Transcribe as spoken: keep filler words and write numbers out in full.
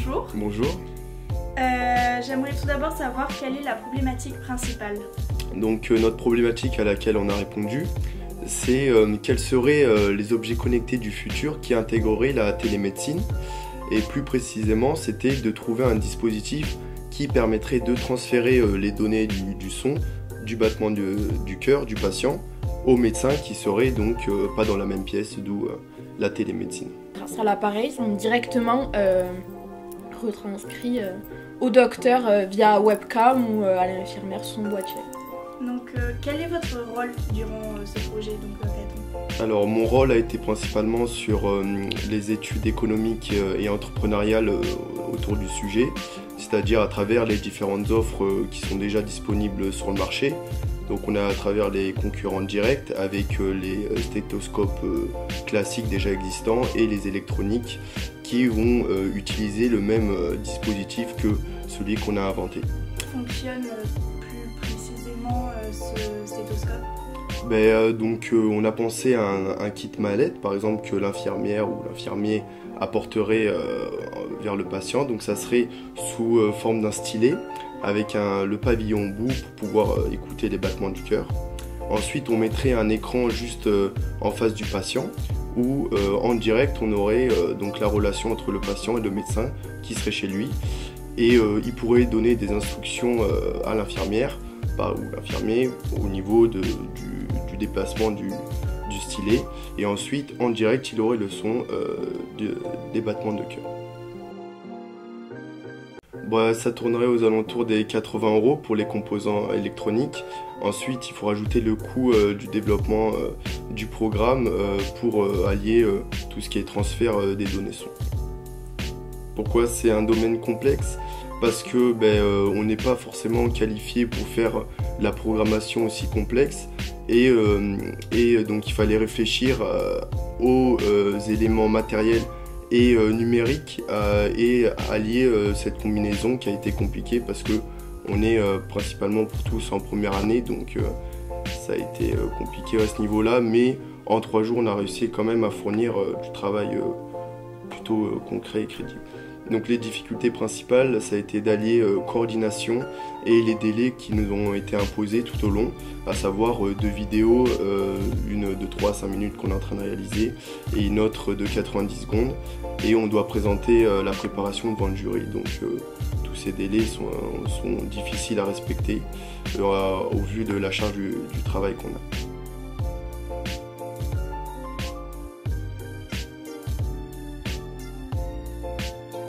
bonjour. Bonjour. Euh, J'aimerais tout d'abord savoir quelle est la problématique principale. Donc euh, notre problématique à laquelle on a répondu, c'est euh, quels seraient euh, les objets connectés du futur qui intégreraient la télémédecine. Et plus précisément, c'était de trouver un dispositif qui permettrait de transférer euh, les données du, du son, du battement du, du cœur du patient au médecin qui serait donc euh, pas dans la même pièce, d'où euh, la télémédecine. Grâce à l'appareil, sont directement euh, retranscrits euh, au docteur euh, via webcam ou euh, à l'infirmière sur son boîtier. Donc euh, quel est votre rôle durant euh, ce projet donc, euh, Gaëtan ? Alors mon rôle a été principalement sur euh, les études économiques euh, et entrepreneuriales euh, autour du sujet, c'est-à-dire à travers les différentes offres euh, qui sont déjà disponibles sur le marché. Donc on a à travers les concurrents directs avec euh, les stéthoscopes euh, classiques déjà existants et les électroniques qui vont euh, utiliser le même euh, dispositif que celui qu'on a inventé. Fonctionne euh, plus précisément euh, ce stéthoscope ? Ben, euh, donc euh, on a pensé à un, un kit mallette par exemple que l'infirmière ou l'infirmier apporterait euh, vers le patient. Donc ça serait sous euh, forme d'un stylet avec un, le pavillon au bout pour pouvoir euh, écouter les battements du cœur. Ensuite on mettrait un écran juste euh, en face du patient où euh, en direct on aurait euh, donc la relation entre le patient et le médecin qui serait chez lui et euh, il pourrait donner des instructions euh, à l'infirmière ou l'infirmier au niveau de, du, du déplacement du, du stylet et ensuite en direct il aurait le son euh, de, des battements de cœur. Bah, ça tournerait aux alentours des quatre-vingts euros pour les composants électroniques. Ensuite il faut rajouter le coût euh, du développement euh, du programme euh, pour euh, allier euh, tout ce qui est transfert euh, des données son. Pourquoi c'est un domaine complexe ? Parce que ben, euh, on n'est pas forcément qualifié pour faire la programmation aussi complexe et, euh, et donc il fallait réfléchir euh, aux euh, éléments matériels et euh, numériques euh, et allier euh, cette combinaison qui a été compliquée parce que on est euh, principalement pour tous en première année, donc euh, ça a été euh, compliqué à ce niveau-là, mais en trois jours on a réussi quand même à fournir euh, du travail euh, plutôt euh, concret et crédible. Donc les difficultés principales, ça a été d'allier euh, coordination et les délais qui nous ont été imposés tout au long, à savoir euh, deux vidéos, euh, une de trois à cinq minutes qu'on est en train de réaliser et une autre de quatre-vingt-dix secondes. Et on doit présenter euh, la préparation devant le jury. Donc euh, tous ces délais sont, euh, sont difficiles à respecter euh, au vu de la charge du, du travail qu'on a.